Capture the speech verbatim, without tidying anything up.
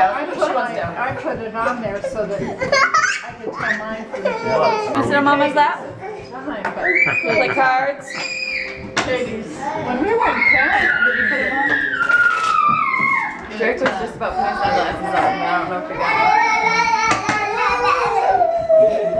I put, I put it on there so that I could tell mine for the You sit on Mama's lap? time, but You play cards? Katie's, when we were in Canada, did you put it on? Drake was just about putting sunglasses on, but I don't know if he got it.